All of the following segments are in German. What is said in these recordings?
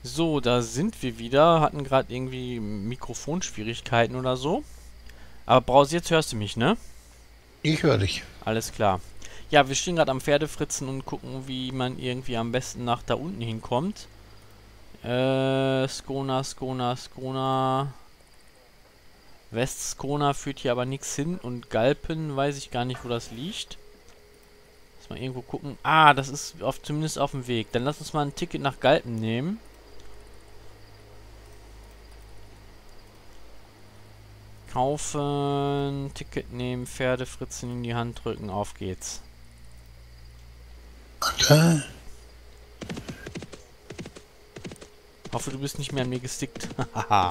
So, da sind wir wieder. Hatten gerade irgendwie Mikrofonschwierigkeiten oder so. Aber Brause, jetzt hörst du mich, ne? Ich höre dich. Alles klar. Ja, wir stehen gerade am Pferdefritzen und gucken, wie man irgendwie am besten nach da unten hinkommt. Skona. Westskona führt hier aber nichts hin. Und Galpen weiß ich gar nicht, wo das liegt. Lass mal irgendwo gucken. Ah, das ist zumindest auf dem Weg. Dann lass uns mal ein Ticket nach Galpen nehmen. Kaufen, Ticket nehmen, Pferdefritzen in die Hand drücken, auf geht's. Warte. Hoffe, du bist nicht mehr an mir gestickt. Haha.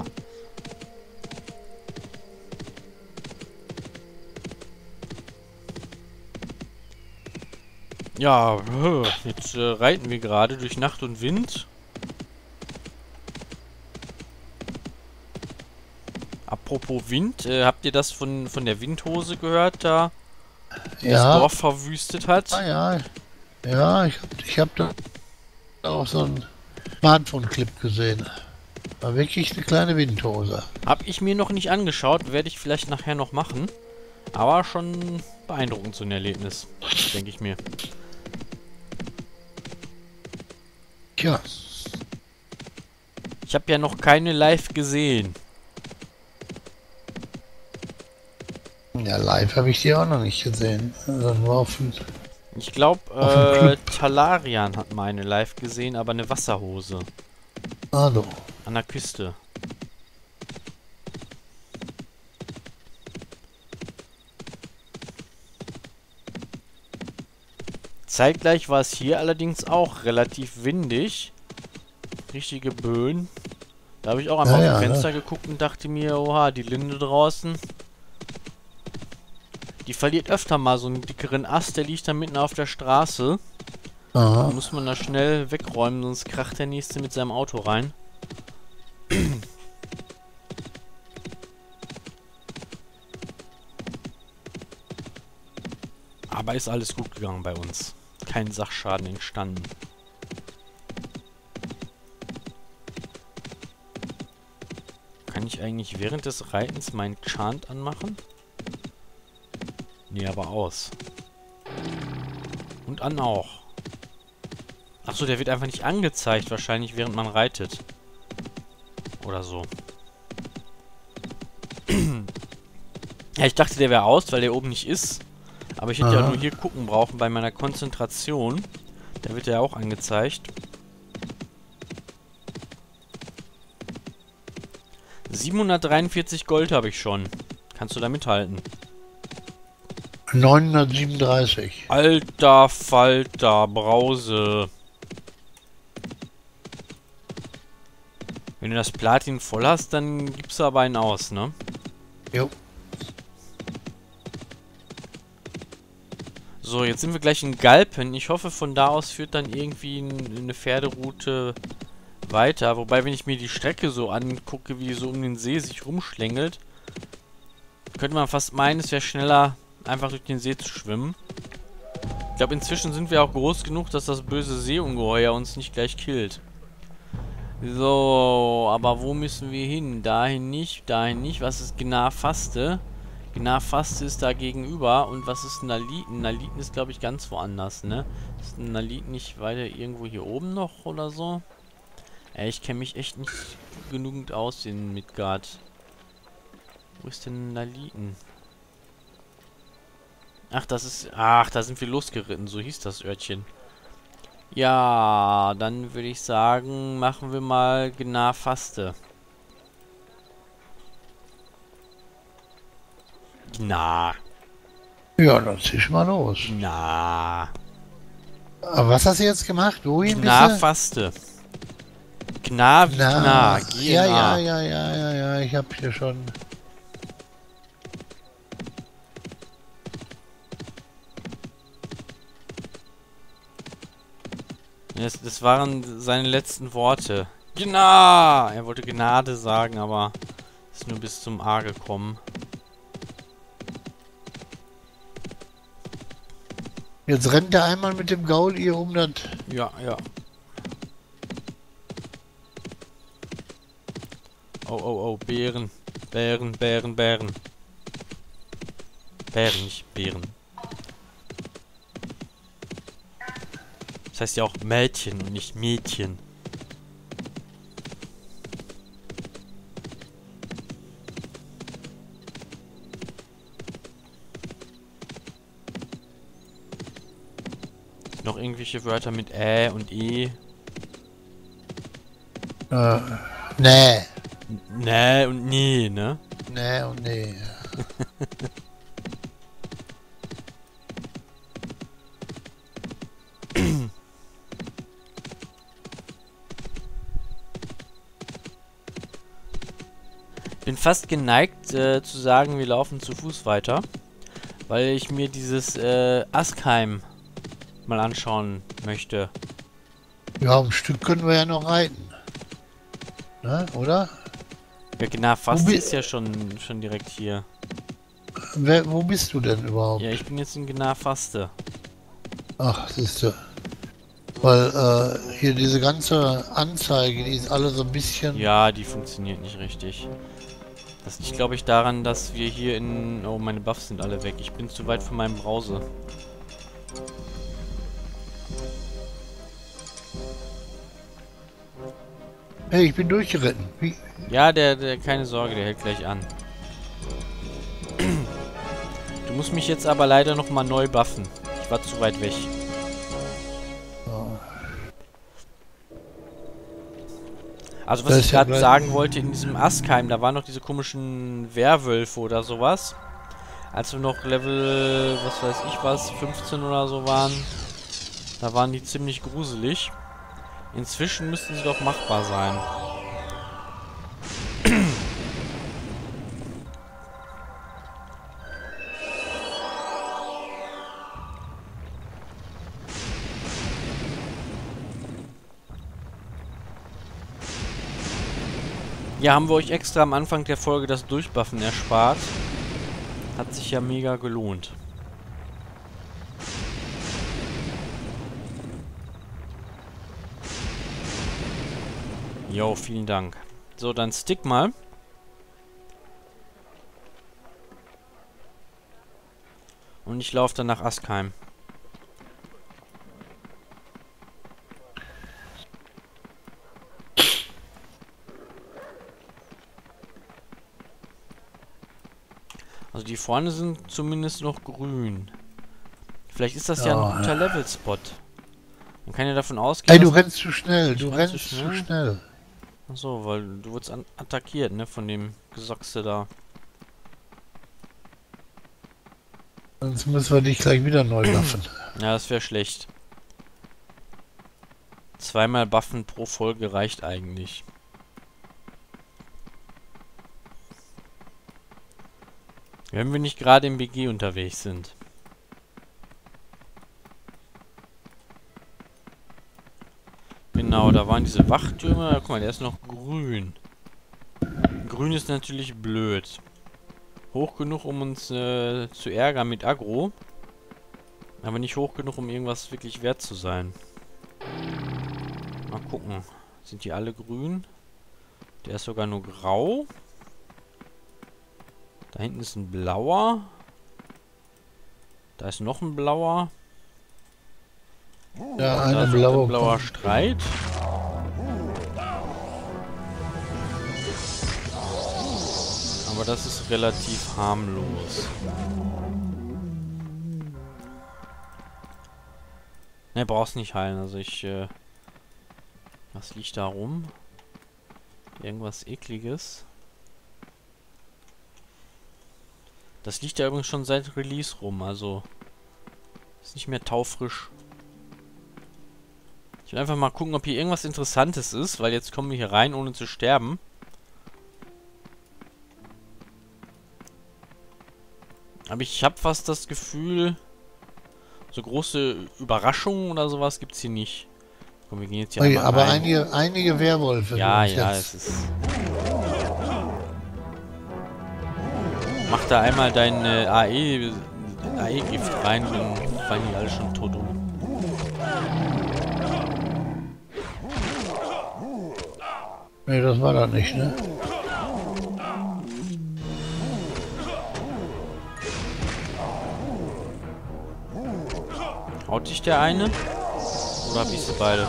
Ja, jetzt reiten wir gerade durch Nacht und Wind. Apropos Wind, habt ihr das von der Windhose gehört, da, die das Ja, Dorf verwüstet hat? ja. Ja, ich hab da auch so einen Smartphone-Clip gesehen. War wirklich eine kleine Windhose. Hab ich mir noch nicht angeschaut, werde ich vielleicht nachher noch machen. Aber schon beeindruckend so ein Erlebnis, denke ich mir. Tja, Ich habe ja noch keine live gesehen. ja, live habe ich die auch noch nicht gesehen. Also nur Ich auf dem glaube, Clip. Talarian hat meine live gesehen, aber eine Wasserhose. Also, An der Küste. Zeitgleich war es hier allerdings auch relativ windig. Richtige Böen. Da habe ich auch einmal ja, aus dem ja, ne? Fenster geguckt und dachte mir, oha, die Linde draußen. Die verliert öfter mal so einen dickeren Ast, der liegt da mitten auf der Straße. Da Aha. muss man da schnell wegräumen, sonst kracht der Nächste mit seinem Auto rein. Aber ist alles gut gegangen bei uns. Kein Sachschaden entstanden. Kann ich eigentlich während des Reitens meinen Chant anmachen? Nee, aber aus. Und an auch. Achso, der wird einfach nicht angezeigt, wahrscheinlich während man reitet. Oder so. Ja, ich dachte, der wäre aus, weil der oben nicht ist. Aber ich hätte ja nur Aha. hier gucken brauchen bei meiner Konzentration. Da wird der ja auch angezeigt. 743 Gold habe ich schon. Kannst du da mithalten? 937. Alter Falter, Brause. Wenn du das Platin voll hast, dann gibst du aber einen aus, ne? Jo. So, jetzt sind wir gleich in Galpen. Ich hoffe, von da aus führt dann irgendwie eine Pferderoute weiter. Wobei, wenn ich mir die Strecke so angucke, wie die so um den See sich rumschlängelt, könnte man fast meinen, es wäre schneller, einfach durch den See zu schwimmen. Ich glaube, inzwischen sind wir auch groß genug, dass das böse Seeungeheuer uns nicht gleich killt. So, aber wo müssen wir hin? Dahin nicht, dahin nicht. Was ist Gnar-Faste? Gnar-Faste ist da gegenüber. Und was ist Naliten? Naliten ist, glaube ich, ganz woanders, ne? Ist Naliten nicht weiter irgendwo hier oben noch oder so? Ey, ich kenne mich echt nicht genügend aus in Midgard. Wo ist denn Naliten? Ach, das ist... Ach, da sind wir losgeritten. So hieß das Örtchen. Ja, dann würde ich sagen, machen wir mal Gnar-Faste. Gnar. Ja, dann zieh mal los. Gnar. Aber was hast du jetzt gemacht? Wohin bist du? Gnar-Faste. Gnar wie Gnar. Na, ja, ja, G-N-A. ja, ja, ja, ja, ich hab hier schon. Das waren seine letzten Worte. Gnar! Er wollte Gnade sagen, aber ist nur bis zum A gekommen. Jetzt rennt er einmal mit dem Gaul hier um das. Ja, ja. Oh, oh, oh, Bären. Bären, Bären, Bären. Bären, nicht Bären. Das heißt ja auch Mädchen und nicht Mädchen. Noch irgendwelche Wörter mit und E? Nee. Nee und nee, ne? Nee und nee. Bin fast geneigt zu sagen, wir laufen zu Fuß weiter, weil ich mir dieses Askheim mal anschauen möchte. Ja, ein Stück können wir ja noch reiten. Ne, oder? Ja, genau, fast ist ja schon direkt hier. Wo bist du denn überhaupt? Ja, ich bin jetzt in Gnar-Faste. Ach, siehste. Weil hier diese ganze Anzeige, die ist alle so ein bisschen... Ja, die funktioniert nicht richtig. Das liegt, glaube ich, daran, dass wir hier in... Oh, meine Buffs sind alle weg. Ich bin zu weit von meinem Browser. Hey, ich bin durchgeritten. Wie? Ja, der, keine Sorge, der hält gleich an. Du musst mich jetzt aber leider nochmal neu buffen. Ich war zu weit weg. Also was ich gerade sagen wollte, in diesem Askheim, da waren noch diese komischen Werwölfe oder sowas. Als wir noch Level, was weiß ich was, 15 oder so waren, da waren die ziemlich gruselig. Inzwischen müssten sie doch machbar sein. Ja, haben wir euch extra am Anfang der Folge das Durchbuffen erspart. Hat sich ja mega gelohnt. Jo, vielen Dank. So, dann stick mal. Und ich laufe dann nach Askheim. Also die vorne sind zumindest noch grün. Vielleicht ist das ja ein guter Level-Spot. Man kann ja davon ausgehen... Ey, du rennst zu schnell. Du rennst zu schnell. Achso, weil du wurdest attackiert, ne? Von dem Gesochse da. Sonst müssen wir dich gleich wieder neu buffen. Ja, das wäre schlecht. Zweimal buffen pro Folge reicht eigentlich. Wenn wir nicht gerade im BG unterwegs sind. Genau, da waren diese Wachtürme. Guck mal, der ist noch grün. Grün ist natürlich blöd. Hoch genug, um uns zu ärgern mit Aggro. Aber nicht hoch genug, um irgendwas wirklich wert zu sein. Mal gucken. Sind die alle grün? Der ist sogar nur grau. Da hinten ist ein blauer. Da ist noch ein blauer. Ja, ein blauer Streit. Aber das ist relativ harmlos. Ne, brauchst nicht heilen. Also ich, was liegt da rum? Irgendwas Ekliges. Das liegt ja übrigens schon seit Release rum, also ist nicht mehr taufrisch. Ich will einfach mal gucken, ob hier irgendwas Interessantes ist, weil jetzt kommen wir hier rein, ohne zu sterben. Aber ich habe fast das Gefühl, so große Überraschungen oder sowas gibt's hier nicht. Komm, wir gehen jetzt hier einmal aber rein. einige Werwölfe. Ja, ja, es ist... Mach da einmal dein AE-Gift rein, dann fallen die alle schon tot um. Nee, das war das nicht, ne? Haut dich der eine? Oder hab ich sie beide?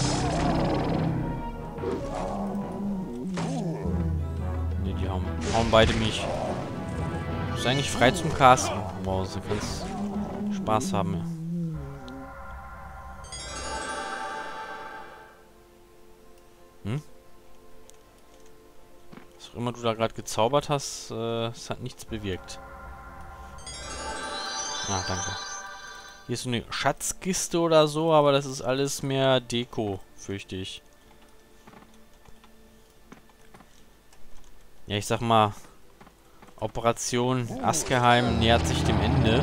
Ne, die hauen beide mich. Du bist eigentlich frei zum Casten. Wow, du kannst Spaß haben. Ja. Hm? Was auch immer du da gerade gezaubert hast, es hat nichts bewirkt. Ah, danke. Hier ist so eine Schatzkiste oder so, aber das ist alles mehr Deko, fürchte ich. Ja, ich sag mal, Operation Askeheim nähert sich dem Ende.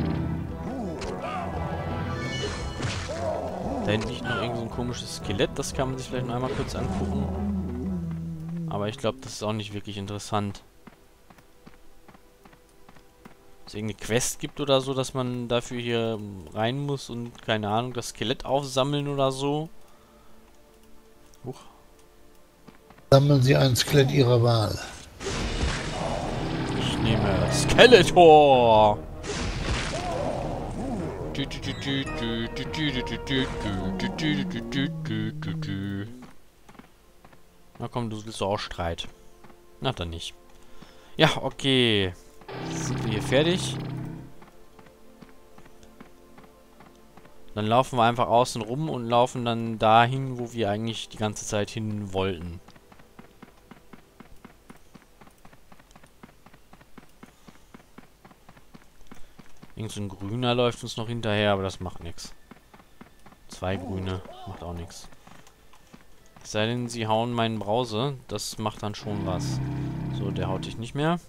Da hinten liegt noch irgend so ein komisches Skelett, das kann man sich vielleicht noch einmal kurz angucken. Aber ich glaube, das ist auch nicht wirklich interessant. Ob es irgendeine Quest gibt oder so, dass man dafür hier rein muss und, keine Ahnung, das Skelett aufsammeln oder so. Huch. Sammeln Sie ein Skelett Ihrer Wahl. Ich nehme Skeletor! Na komm, du willst doch auch Streit. Na dann nicht. Ja, okay. Sind wir hier fertig? Dann laufen wir einfach außen rum und laufen dann dahin, wo wir eigentlich die ganze Zeit hin wollten. Irgend so ein Grüner läuft uns noch hinterher, aber das macht nichts. 2 Grüne, macht auch nichts. Es sei denn, sie hauen meinen Brause, das macht dann schon was. So, der haut dich nicht mehr.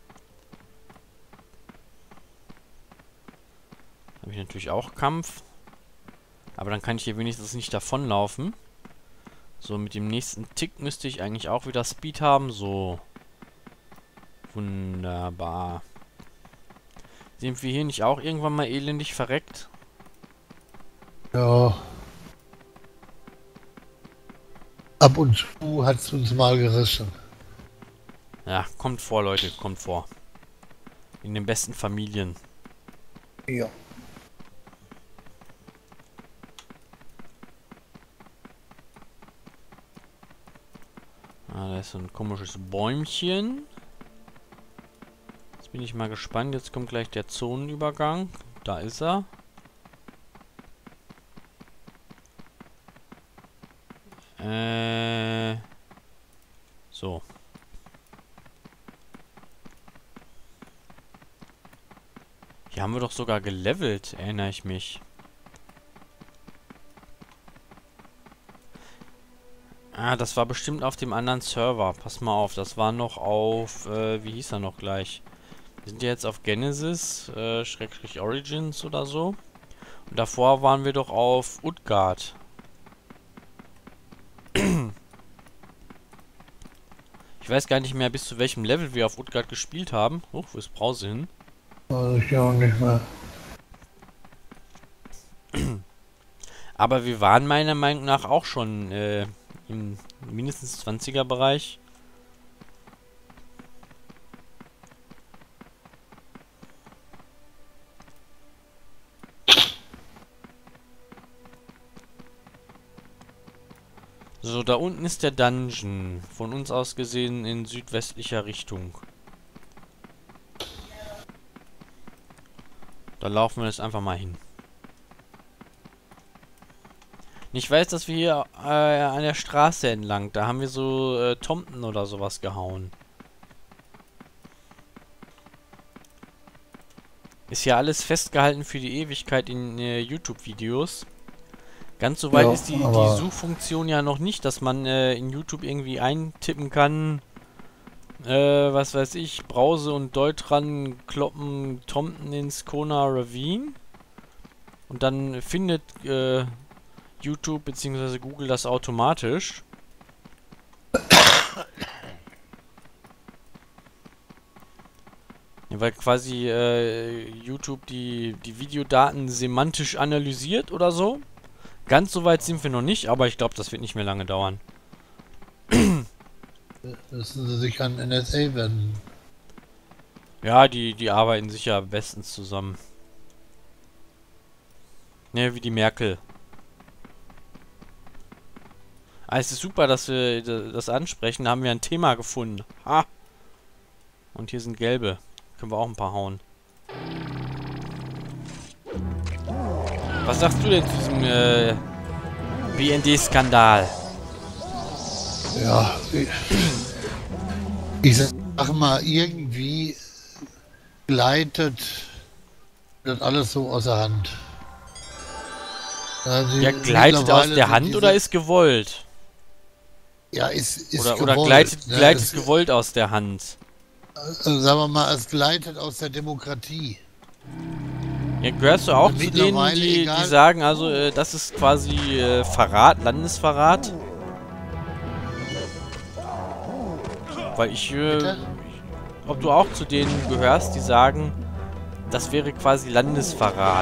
Habe ich natürlich auch Kampf. Aber dann kann ich hier wenigstens nicht davonlaufen. So, mit dem nächsten Tick müsste ich eigentlich auch wieder Speed haben. So. Wunderbar. Sind wir hier nicht auch irgendwann mal elendig verreckt? Ja. Ab und zu hat es uns mal gerissen. Ja, kommt vor, Leute, kommt vor. In den besten Familien. Ja. Ah, da ist so ein komisches Bäumchen. Jetzt bin ich mal gespannt. Jetzt kommt gleich der Zonenübergang. Da ist er. So. Hier haben wir doch sogar gelevelt, erinnere ich mich. Ah, das war bestimmt auf dem anderen Server. Pass mal auf, das war noch auf, wie hieß er noch gleich? Wir sind ja jetzt auf Genesis, Schrägstrich Origins oder so. Und davor waren wir doch auf Utgard. Ich weiß gar nicht mehr, bis zu welchem Level wir auf Utgard gespielt haben. Wo ist Brause hin? Weiß ich auch nicht mehr. Aber wir waren meiner Meinung nach auch schon im mindestens 20er Bereich. So, da unten ist der Dungeon. Von uns aus gesehen in südwestlicher Richtung. Da laufen wir jetzt einfach mal hin. Ich weiß, dass wir hier an der Straße entlang, da haben wir so Tomten oder sowas gehauen. Ist ja alles festgehalten für die Ewigkeit in YouTube-Videos. Ganz so weit Ja, ist die Suchfunktion ja noch nicht, dass man in YouTube irgendwie eintippen kann, was weiß ich, Brause und Deutran kloppen Tomten ins Kona Ravine. Und dann findet YouTube bzw. Google das automatisch. Ja, weil quasi YouTube die Videodaten semantisch analysiert oder so. Ganz so weit sind wir noch nicht, aber ich glaube, das wird nicht mehr lange dauern. Müssen sie sich an NSA wenden. Ja, die arbeiten sicher bestens zusammen. Ne, wie die Merkel. Ah, es ist super, dass wir das ansprechen. Da haben wir ein Thema gefunden. Ha! Und hier sind gelbe. Können wir auch ein paar hauen. Was sagst du denn zu diesem BND-Skandal? Ja, ich sag mal, irgendwie gleitet das alles so aus der Hand. Ja, gleitet aus der Hand oder ist gewollt? Ja, ist oder gewollt, gleitet, ne? gleitet gewollt aus der Hand? Sagen wir mal, es gleitet aus der Demokratie. Ja, gehörst du auch zu denen, die sagen, also das ist quasi Verrat, Landesverrat? Weil ob du auch zu denen gehörst, die sagen, das wäre quasi Landesverrat.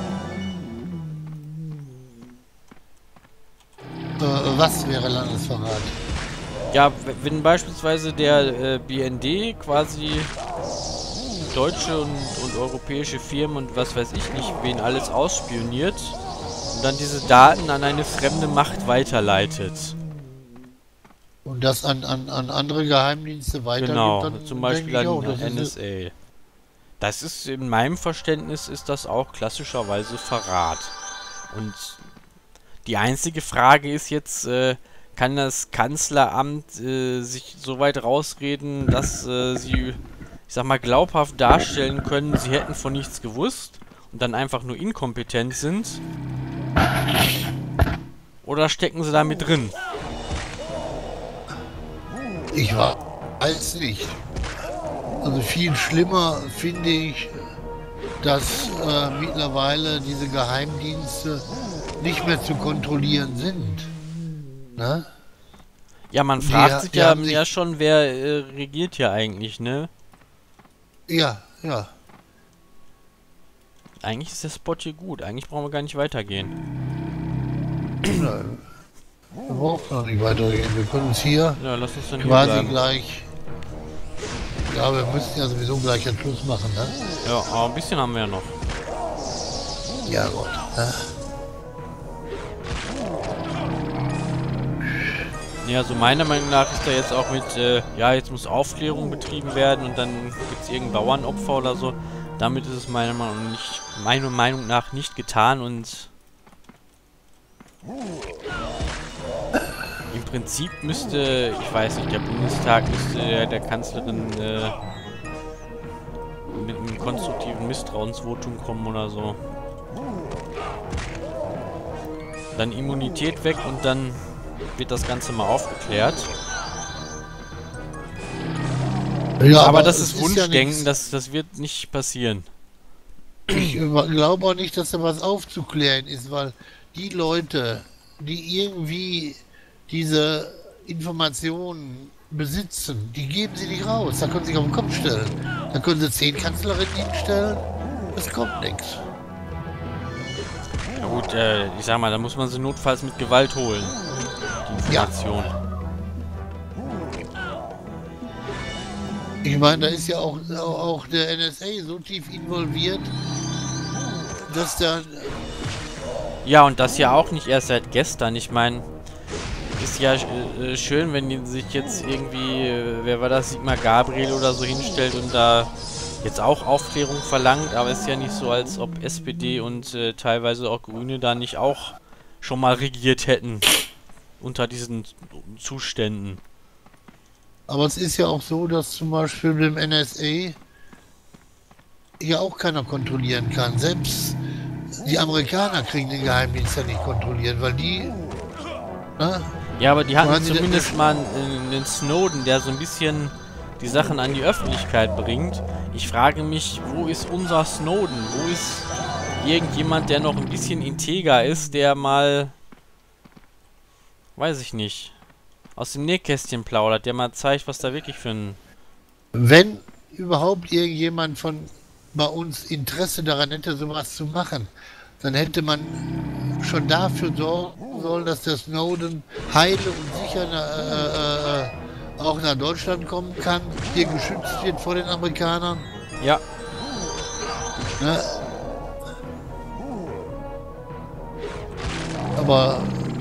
Was wäre Landesverrat? Ja, wenn beispielsweise der BND quasi deutsche und europäische Firmen und was weiß ich nicht, wen alles ausspioniert und dann diese Daten an eine fremde Macht weiterleitet. Und das an andere Geheimdienste weitergibt, genau, dann zum Beispiel an auch, NSA. Das ist, in meinem Verständnis, ist das auch klassischerweise Verrat. Und die einzige Frage ist jetzt, kann das Kanzleramt sich so weit rausreden, dass sie, ich sag mal, glaubhaft darstellen können, sie hätten von nichts gewusst und dann einfach nur inkompetent sind? Oder stecken sie da mit drin? Ich weiß nicht. Also viel schlimmer finde ich, dass mittlerweile diese Geheimdienste nicht mehr zu kontrollieren sind. Ne? Ja, man fragt sich ja schon, wer regiert hier eigentlich, ne? Ja, ja. Eigentlich ist der Spot hier gut. Eigentlich brauchen wir gar nicht weitergehen. Nein. Wir brauchen noch nicht weitergehen. Wir können uns hier lass uns dann quasi gleich... Ja, wir müssen ja sowieso gleich einen Schluss machen, ne? Ja, aber ein bisschen haben wir ja noch. Ja, gut. Ne? Ja, also meiner Meinung nach ist da jetzt auch mit, ja, jetzt muss Aufklärung betrieben werden und dann gibt es irgendein Bauernopfer oder so. Damit ist es meiner Meinung nach nicht getan und im Prinzip müsste, ich weiß nicht, der Bundestag müsste der Kanzlerin mit einem konstruktiven Misstrauensvotum kommen oder so. Dann Immunität weg und dann wird das Ganze mal aufgeklärt. Ja, aber das ist Wunschdenken, das wird nicht passieren. Ich glaube auch nicht, dass da was aufzuklären ist, weil die Leute, die irgendwie diese Informationen besitzen, die geben sie nicht raus. Da können sie sich auf den Kopf stellen. Da können sie 10 Kanzlerinnen hinstellen. Es kommt nichts. Na gut, ich sag mal, da muss man sie notfalls mit Gewalt holen. Die Information. Ja. Ich meine, da ist ja auch der NSA so tief involviert, dass da... Ja, und das ja auch nicht erst seit gestern. Ich meine, ist ja schön, wenn die sich jetzt irgendwie, wer war das, Sigmar Gabriel oder so hinstellt und da jetzt auch Aufklärung verlangt, aber es ist ja nicht so, als ob SPD und teilweise auch Grüne da nicht auch schon mal regiert hätten unter diesen Zuständen. Aber es ist ja auch so, dass zum Beispiel mit dem NSA ja auch keiner kontrollieren kann. Selbst die Amerikaner kriegen den Geheimdienst ja nicht kontrolliert, weil die... Ne? Ja, aber die hatten zumindest mal einen Snowden, der so ein bisschen die Sachen an die Öffentlichkeit bringt. Ich frage mich, wo ist unser Snowden? Wo ist irgendjemand, der noch ein bisschen integer ist, der mal... Weiß ich nicht. Aus dem Nähkästchen plaudert, der mal zeigt, was da wirklich für ein... Wenn überhaupt irgendjemand von bei uns Interesse daran hätte, sowas zu machen, dann hätte man schon dafür sorgen sollen, dass der Snowden heile und sicher auch nach Deutschland kommen kann, hier geschützt wird vor den Amerikanern. Ja. Ne? Aber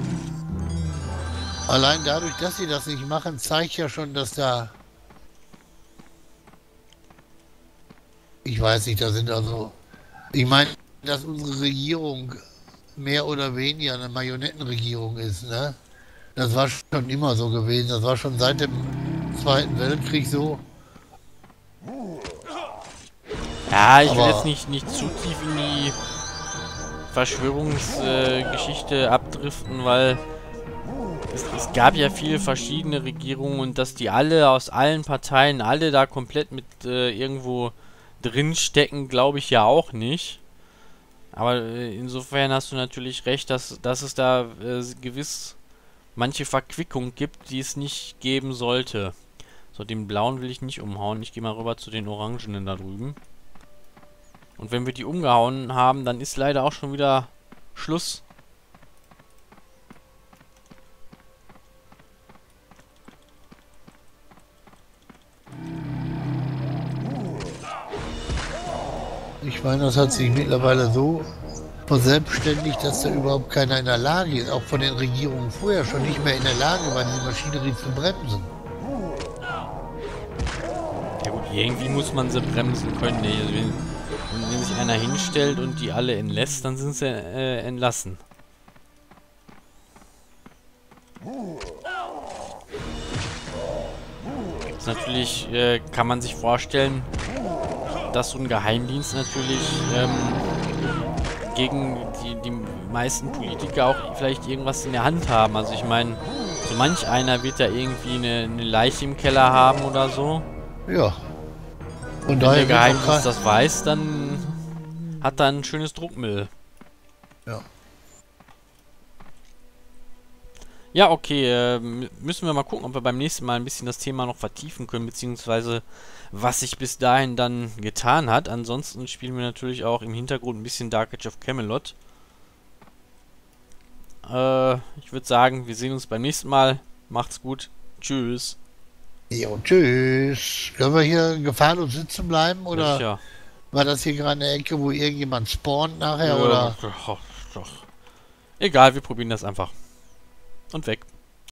allein dadurch, dass sie das nicht machen, zeigt ja schon, dass da... Ich weiß nicht, da sind also... Ich meine, dass unsere Regierung mehr oder weniger eine Marionettenregierung ist, ne? Das war schon immer so gewesen. Das war schon seit dem Zweiten Weltkrieg so. Ja, ich will Aber jetzt nicht zu tief in die Verschwörungsgeschichte abdriften, weil es gab ja viele verschiedene Regierungen und dass die alle aus allen Parteien, alle da komplett mit irgendwo drin stecken, glaube ich ja auch nicht. Aber insofern hast du natürlich recht, dass es da gewiss manche Verquickung gibt, die es nicht geben sollte. So, den blauen will ich nicht umhauen. Ich gehe mal rüber zu den orangenen da drüben. Und wenn wir die umgehauen haben, dann ist leider auch schon wieder Schluss. ich meine, das hat sich mittlerweile so verselbstständigt, dass da überhaupt keiner in der Lage ist, auch von den Regierungen vorher schon nicht mehr in der Lage war, diese Maschinerie zu bremsen. Ja gut, irgendwie muss man sie bremsen können. Ne? Also wenn sich einer hinstellt und die alle entlässt, dann sind sie entlassen. Das ist natürlich, kann man sich vorstellen, dass so ein Geheimdienst natürlich gegen die meisten Politiker auch vielleicht irgendwas in der Hand haben. Also ich meine, so manch einer wird ja irgendwie eine Leiche im Keller haben oder so. Ja. Und Wenn daher der Geheimdienst das weiß, dann hat er ein schönes Druckmittel. Ja. Ja, okay, müssen wir mal gucken, ob wir beim nächsten Mal ein bisschen das Thema noch vertiefen können, beziehungsweise was sich bis dahin dann getan hat. Ansonsten spielen wir natürlich auch im Hintergrund ein bisschen Dark Age of Camelot. Ich würde sagen, wir sehen uns beim nächsten Mal. Macht's gut. Tschüss. Jo, tschüss. Können wir hier gefahrlos sitzen bleiben, oder Sicher. war das hier gerade eine Ecke, wo irgendjemand spawnt nachher, Ja, oder? doch. Egal, wir probieren das einfach. Und weg.